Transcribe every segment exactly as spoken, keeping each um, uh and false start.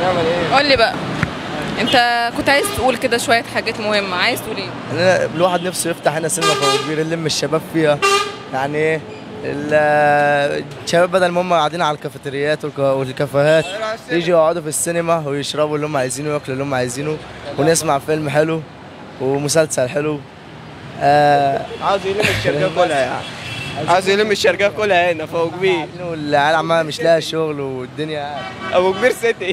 نعمل ايه؟ قول لي بقى، انت كنت عايز تقول كده شويه حاجات مهمه، عايز تقول ايه؟ أنا الواحد نفسه يفتح هنا سينما في أبو كبير نلم الشباب فيها. يعني ايه؟ ال- الشباب بدل ما هم قاعدين على الكافيتريات والك- والكافيهات يجوا يقعدوا في السينما ويشربوا اللي هم عايزينه وياكلوا اللي هم عايزينه ونسمع فيلم حلو ومسلسل حلو. آه عاوز يلم الشركه كلها يعني. عاوز يلم الشركه كلها هنا في ابو كبير. والعيال عماله مش لاقيه شغل والدنيا ابو كبير سيتي.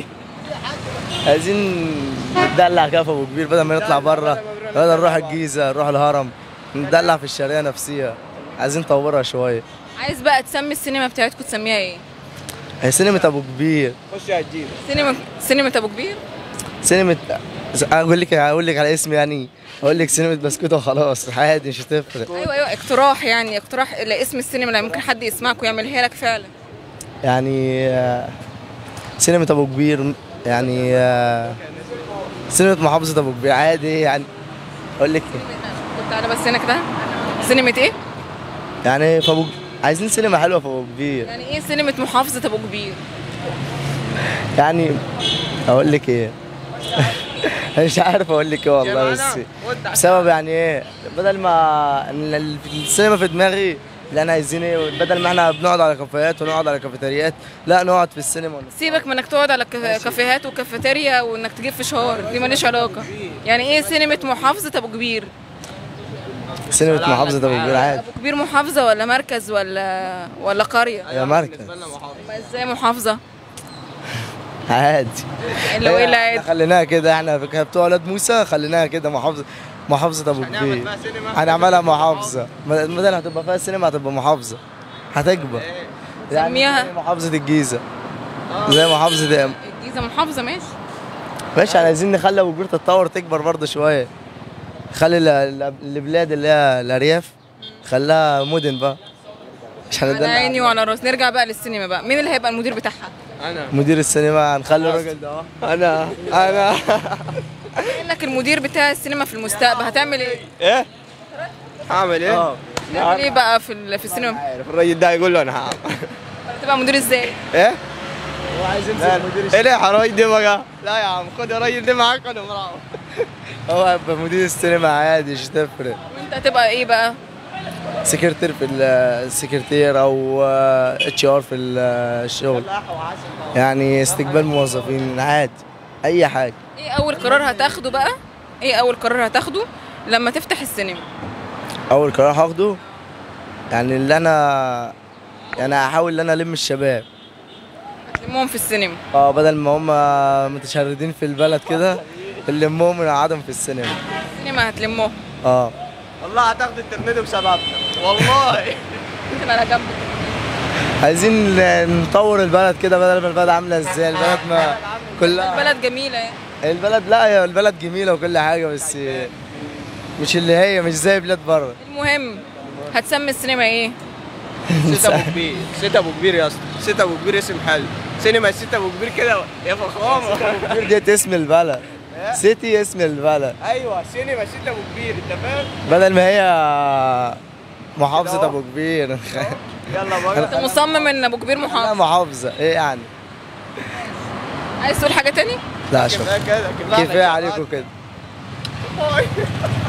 عايزين نتدلع كده في ابو كبير بدل ما نطلع بره، بدل نروح الجيزه نروح الهرم، نتدلع في الشرقيه نفسيها. عايزين نطورها شويه. عايز بقى تسمي السينما بتاعتكم تسميها ايه؟ هي سينما ابو كبير. خش يا الجيزه. سينما سينما ابو كبير؟ سينما اقول لك اقول لك على اسم يعني اقول لك سينما بسكوته وخلاص عادي مش هتفرق. ايوه ايوه اقتراح، يعني اقتراح لاسم السينما اللي ممكن حد يسمعك ويعملها لك فعلا. يعني آه، سينما ابو كبير، يعني آه، سينما محافظه ابو كبير عادي يعني. اقول لك ايه؟ كنت على بس هنا كده. سينما ايه؟ يعني في ابو عايزين سينما حلوه في ابو كبير. يعني ايه سينما محافظه ابو كبير؟ يعني اقول لك ايه؟ مش عارف اقول لك ايه والله، بس بسبب يعني ايه، بدل ما إن السينما في دماغي اللي انا عايزين ايه، بدل ما احنا بنقعد على كافيهات ونقعد على كافيتريات، لا نقعد في السينما ونتفرج. سيبك من انك تقعد على كاف- كافيهات وكافيتيريا وانك تجيب فشار، دي ماليش علاقه. يعني ايه سينما محافظه ابو كبير؟ سينما محافظه ابو كبير عادي. ابو كبير محافظه ولا مركز ولا ولا قريه؟ يا مركز. ما ازاي محافظه؟ عادي. اللي هو ايه اللي احنا عادي؟ خليناها كده، احنا بتوع ولاد موسى خليناها كده محافظه محافظه ابو كبير. هنعملها محافظه، بدل هتبقى فيها سينما هتبقى محافظه هتكبر. سميها زي محافظه الجيزه، زي محافظه الجيزه محافظه. ماشي ماشي. احنا عايزين نخلي ابو كبير تتطور تكبر برضه شويه، خلي ال- ال- البلاد اللي هي الارياف خلاها مدن بقى. مش على هندلع. عيني وعلى راسي. نرجع بقى للسينما بقى، مين اللي هيبقى المدير بتاعها؟ انا مدير السينما هنخلي الراجل ده اهو. انا انا انك المدير بتاع السينما في المستقبل هتعمل ايه؟ ايه؟ هعمل ايه؟ اه هتعمل ايه بقى في ال- في السينما؟ عارف الراجل ده يقول له انا هعمل هتبقى مدير ازاي؟ ايه؟ هو عايز يمسك مدير ايه ليه الراجل ده بقى؟ لا يا عم خد الراجل ده معاك وانا مروح. هو هيبقى مدير السينما عادي مش تفرق. وانت هتبقى ايه بقى؟ سكرتير في ال- السكرتير او اتش ار في ال- الشغل، يعني استقبال موظفين عادي اي حاجه. ايه اول قرار هتاخده بقى؟ ايه اول قرار هتاخده لما تفتح السينما؟ اول قرار هاخده يعني اللي انا يعني هحاول ان انا الم الشباب. هتلمهم في السينما. اه بدل ما هم متشردين في البلد كده نلمهم ونقعدهم في السينما. السينما هتلمهم. اه والله هتاخد الترنيدو بسببنا والله. ممكن على جنب. عايزين نطور البلد كده، بدل ما البلد عامله ازاي، البلد ما كلها البلد جميلة يعني. البلد، لا هي البلد جميله وكل حاجه بس مش اللي هي مش زي بلاد بره. المهم هتسمي السينما ايه؟ ست ابو كبير، ست ابو كبير يا اسطى، ست ابو كبير اسم حلو. سينما ست ابو كبير كده يا فخامه. ديت اسم البلد، سيتي اسم البلد. ايوه سينما ست ابو كبير انت فاهم؟ بدل ما هي محافظه ابو كبير. يلا بقى. انت مصمم ان ابو كبير لا محافظ. محافظه ايه يعني؟ عايز تقول حاجة تاني؟ لا شكرا، كفايه كده كفايه عليكم كده.